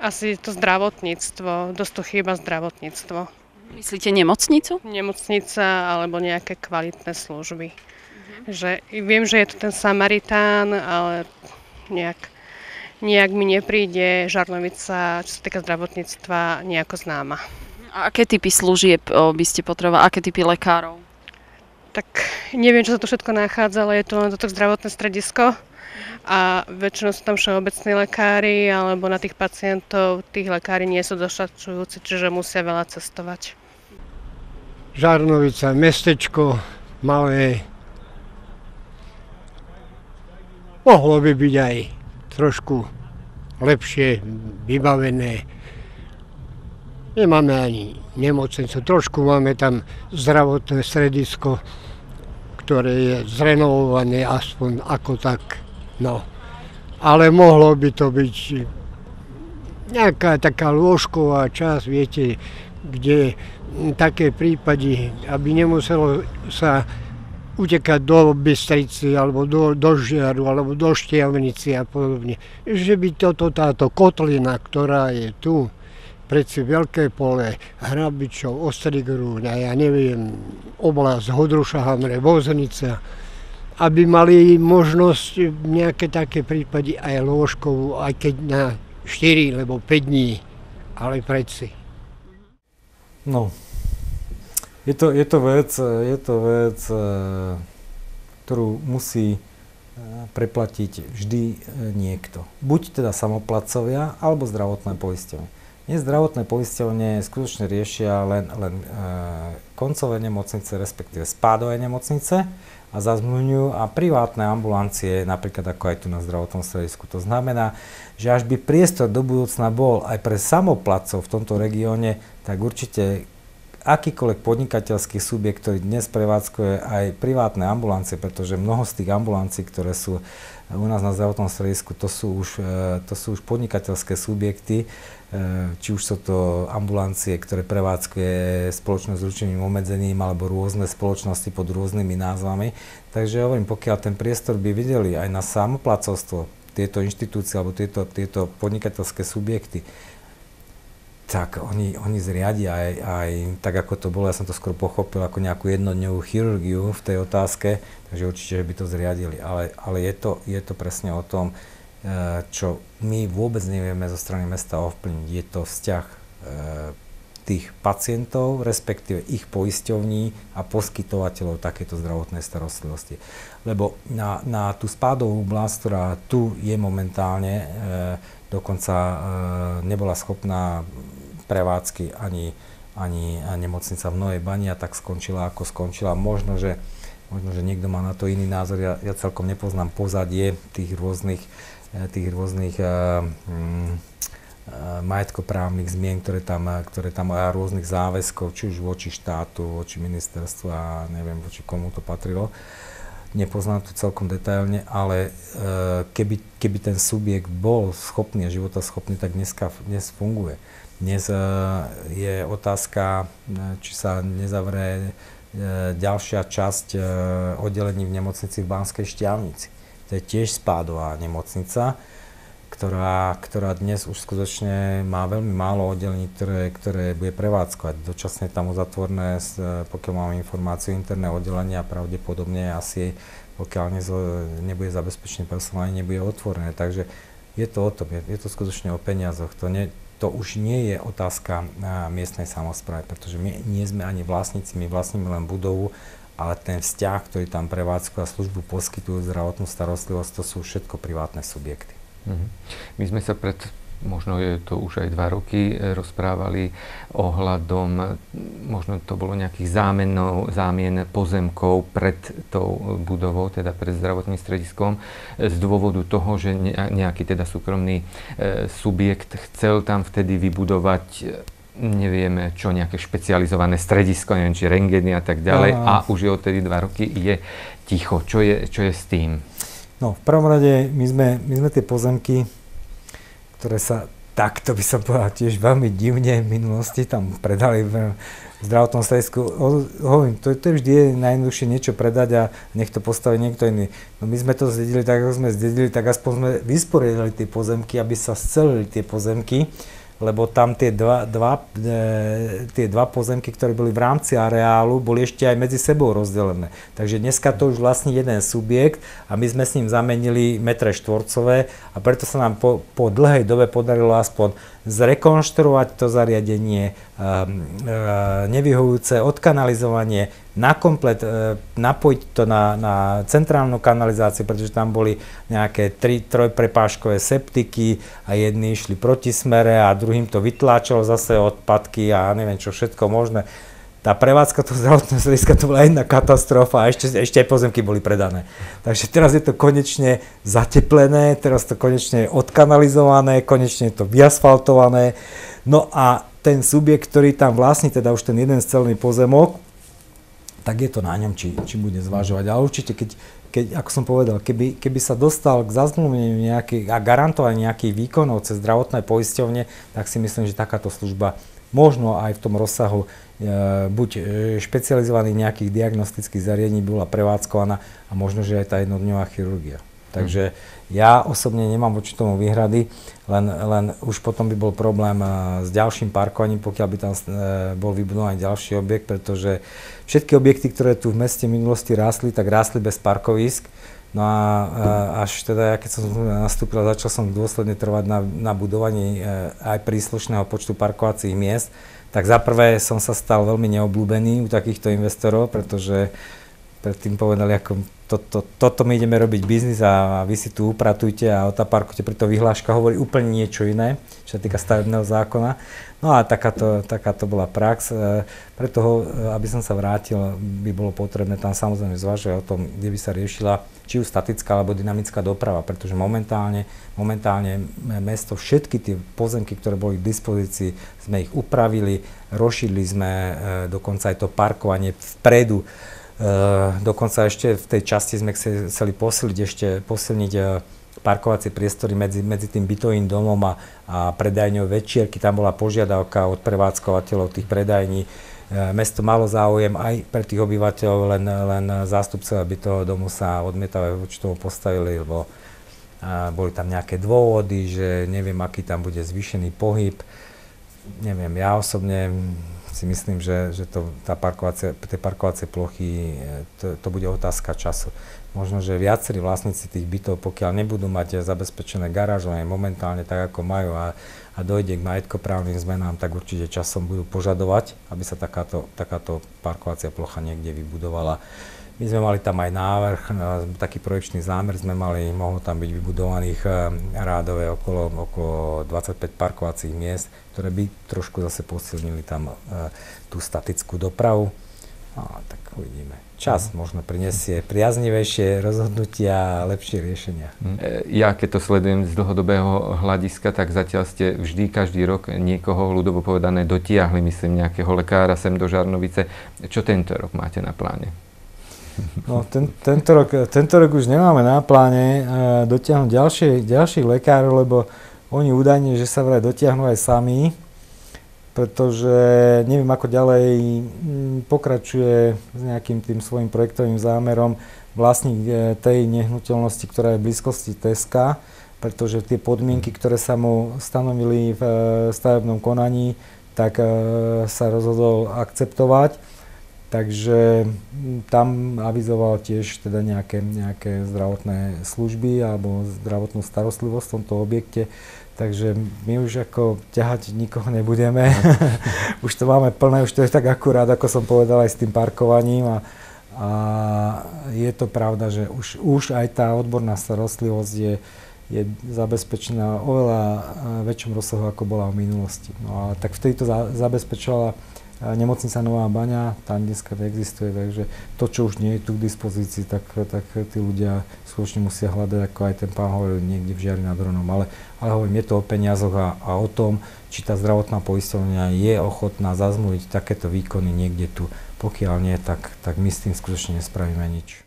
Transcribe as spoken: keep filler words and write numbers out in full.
Asi to zdravotníctvo. Dosť tu chýba zdravotníctvo. Myslíte nemocnicu? Nemocnica alebo nejaké kvalitné služby. Uh-huh. Že, viem, že je to ten Samaritán, ale nejak, nejak mi nepríde Žarnovica, čo sa týka zdravotníctva, nejako známa. A aké typy služieb by ste potrebovali? Aké typy lekárov? Tak neviem, čo sa tu všetko nachádza, ale je to len toto zdravotné stredisko. A väčšinou sú tam všeobecní lekári, alebo na tých pacientov tých lekári nie sú dostačujúci, čiže musia veľa cestovať. Žarnovica, mestečko malé. Mohlo by byť aj trošku lepšie vybavené. Nemáme ani nemocnicu, trošku máme tam zdravotné stredisko, ktoré je zrenovované aspoň ako tak. No, ale mohlo by to byť nejaká taká lôžková časť, viete, kde také prípady, aby nemuselo sa utekať do Bystrici, alebo do, do Žiaru, alebo do Štiavnici a podobne. Že by toto, táto kotlina, ktorá je tu, predsi Veľké Pole, Hrabičov, Ostrigrúň a ja neviem, oblasť Hodruša, Hamre, Voznica, aby mali možnosť nejaké také prípady aj lôžkovú, aj keď na štyri alebo päť dní, ale predsi. No, je to, je to vec, je to vec, ktorú musí preplatiť vždy niekto. Buď teda samoplacovia, alebo zdravotné poisťovne. Dnes zdravotné poisťovne skutočne riešia len, len e, koncové nemocnice, respektíve spádové nemocnice a zazmluvňujú a privátne ambulancie, napríklad ako aj tu na zdravotnom stredisku. To znamená, že až by priestor do budúcna bol aj pre samoplacov v tomto regióne, tak určite akýkoľvek podnikateľský subjekt, ktorý dnes prevádzkuje aj privátne ambulancie, pretože mnoho z tých ambulancií, ktoré sú u nás na zdravotnom stredisku, to sú už, to sú už podnikateľské subjekty, či už sú to ambulancie, ktoré prevádzkuje spoločnosť s ručením obmedzeným alebo rôzne spoločnosti pod rôznymi názvami. Takže hovorím, pokiaľ ten priestor by videli aj na samoplacovstvo tieto inštitúcie alebo tieto, tieto podnikateľské subjekty, tak oni, oni zriadia aj, aj tak, ako to bolo, ja som to skôr pochopil ako nejakú jednodňovú chirurgiu v tej otázke, takže určite by to zriadili. Ale, ale je, to, je to presne o tom, čo my vôbec nevieme zo strany mesta ovplyvniť. Je to vzťah tých pacientov, respektíve ich poisťovní a poskytovateľov takéto zdravotnej starostlivosti. Lebo na, na tú spádovú oblasť, ktorá tu je momentálne, dokonca nebola schopná prevádzky ani, ani nemocnica v Novej Bani a tak skončila, ako skončila. Možno, že, možno, že niekto má na to iný názor. Ja, ja celkom nepoznám pozadie tých rôznych, tých rôznych uh, um, uh, majetkoprávnych zmien, ktoré tam, ktoré tam a rôznych záväzkov, či už voči štátu, voči ministerstvu a neviem, voči komu to patrilo. Nepoznám to celkom detailne, ale uh, keby, keby ten subjekt bol schopný a životaschopný, tak dneska, dnes funguje. Dnes uh, je otázka, či sa nezavrie uh, ďalšia časť uh, oddelení v nemocnici v Banskej Štiavnici. To je tiež spádová nemocnica, ktorá, ktorá dnes už skutočne má veľmi málo oddelení, ktoré, ktoré bude prevádzkovať. Dočasne tam uzatvorné, pokiaľ mám informáciu, interné oddelenia pravdepodobne asi, pokiaľ nezo, nebude zabezpečený personál, nebude otvorené. Takže je to o tom, je, je to skutočne o peniazoch. To, nie, to už nie je otázka miestnej samosprávy, pretože my nie sme ani vlastníci, my vlastníme len budovu, ale ten vzťah, ktorý tam prevádzkujú a službu poskytujú, zdravotnú starostlivosť, to sú všetko privátne subjekty. Mm-hmm. My sme sa pred, možno je to už aj dva roky, rozprávali ohľadom, možno to bolo nejakých zámenov, zámien pozemkov pred tou budovou, teda pred zdravotným strediskom, z dôvodu toho, že nejaký teda súkromný e, subjekt chcel tam vtedy vybudovať nevieme čo, nejaké špecializované stredisko, neviem, či rentgeny a tak ďalej. A, a už je odtedy dva roky je ticho. Čo je, čo je s tým? No, v prvom rade my sme, my sme tie pozemky, ktoré sa takto by som povedal tiež veľmi divne v minulosti tam predali v zdravotnom stredisku. Hovorím, to, to vždy je najjednoduchšie niečo predať a nech to postaví niekto iný. No my sme to zdedili tak, ako sme zdedili, tak aspoň sme vysporiadali tie pozemky, aby sa scelili tie pozemky. lebo tam tie dva, dva, e, tie dva pozemky, ktoré boli v rámci areálu, boli ešte aj medzi sebou rozdelené. Takže dneska to už vlastní jeden subjekt a my sme s ním zamenili metre štvorcové a preto sa nám po, po dlhej dobe podarilo aspoň zrekonštruovať to zariadenie, nevyhovujúce odkanalizovanie, na komplet napojiť to na, na centrálnu kanalizáciu, pretože tam boli nejaké tri, trojprepážkové septiky a jedni išli proti smere a druhým to vytláčalo zase odpadky a neviem čo všetko možné. Tá prevádzka toho zdravotného strediska to bola jedna katastrofa a ešte, ešte aj pozemky boli predané. Takže teraz je to konečne zateplené, teraz to konečne je odkanalizované, konečne je to vyasfaltované. No a ten subjekt, ktorý tam vlastní, teda už ten jeden celý pozemok, tak je to na ňom, či, či bude zvažovať. Ale určite, keď, keď ako som povedal, keby, keby sa dostal k zazmluvneniu nejaký, a garantovaniu nejakých výkonov cez zdravotné poisťovne, tak si myslím, že takáto služba možno aj v tom rozsahu e, buď e, špecializovaných nejakých diagnostických zariadení bola prevádzkovaná a možno, že aj tá jednodňová chirurgia. Takže ja osobne nemám voči tomu výhrady, len, len už potom by bol problém e, s ďalším parkovaním, pokiaľ by tam e, bol vybudovaný ďalší objekt, pretože všetky objekty, ktoré tu v meste v minulosti rástli, tak rástli bez parkovísk. No a až teda, ja keď som nastúpil, začal som dôsledne trvať na, na budovaní aj príslušného počtu parkovacích miest, tak za prvé som sa stal veľmi neobľúbený u takýchto investorov, pretože predtým povedali, ako to, to, toto my ideme robiť biznis a vy si tu upratujte a otaparkujte, preto vyhláška hovorí úplne niečo iné, čo sa týka stavebného zákona. No a takáto, takáto bola prax. Pre toho, aby som sa vrátil, by bolo potrebné tam samozrejme zvažovať o tom, kde by sa riešila či už statická alebo dynamická doprava, pretože momentálne, momentálne mesto, všetky tie pozemky, ktoré boli k dispozícii, sme ich upravili, rozšírili sme dokonca aj to parkovanie vpredu. Dokonca ešte v tej časti sme chceli posiliť ešte posilniť parkovacie priestory medzi, medzi tým bytovým domom a, a predajňou Večierky. Tam bola požiadavka od prevádzkovateľov tých predajní. E, mesto malo záujem aj pre tých obyvateľov, len, len zástupcovia bytového domu sa odmietavé voči tomu postavili, lebo a, boli tam nejaké dôvody, že neviem, aký tam bude zvýšený pohyb. Neviem, ja osobne si myslím, že, že to, tá parkovacie, tie parkovacie plochy, to, to bude otázka času. Možno, že viacerí vlastníci tých bytov, pokiaľ nebudú mať zabezpečené garážovanie momentálne tak, ako majú a, a dojde k majetkoprávnym zmenám, tak určite časom budú požadovať, aby sa takáto, takáto parkovacia plocha niekde vybudovala. My sme mali tam aj návrh, taký projekčný zámer sme mali, mohlo tam byť vybudovaných rádové okolo, okolo dvadsaťpäť parkovacích miest, ktoré by trošku zase posilnili tam tú statickú dopravu. No, tak uvidíme. Čas možno prinesie priaznivejšie rozhodnutia a lepšie riešenia. Ja keď to sledujem z dlhodobého hľadiska, tak zatiaľ ste vždy, každý rok niekoho, ľudovo povedané, dotiahli, myslím, nejakého lekára sem do Žarnovice. Čo tento rok máte na pláne? No, ten, tento, rok, tento rok už nemáme na pláne dotiahnuť ďalšie, ďalších lekárov, lebo oni údajne, že sa vraj dotiahnu aj sami, pretože neviem, ako ďalej pokračuje s nejakým tým svojim projektovým zámerom vlastník tej nehnuteľnosti, ktorá je v blízkosti Teska, pretože tie podmienky, ktoré sa mu stanovili v stavebnom konaní, tak sa rozhodol akceptovať. Takže tam avizoval tiež teda nejaké, nejaké zdravotné služby alebo zdravotnú starostlivosť v tomto objekte. Takže my už ako ťahať nikoho nebudeme. Už to máme plné, už to je tak akurát, ako som povedal, aj s tým parkovaním. A, a je to pravda, že už, už aj tá odborná starostlivosť je, je zabezpečená oveľa väčšom rozsahu, ako bola v minulosti. No a tak vtedy to za, zabezpečovala nemocnica Nová Baňa, tam dneska neexistuje, takže to, čo už nie je tu k dispozícii, tak, tak tí ľudia skutočne musia hľadať, ako aj ten pán hovoril, niekde v Žiari nad Hronom. Ale, ale hovorím, je to o peniazoch a, a o tom, či tá zdravotná poisťovňa je ochotná zazmluviť takéto výkony niekde tu. Pokiaľ nie, tak, tak my s tým skutočne nespravíme nič.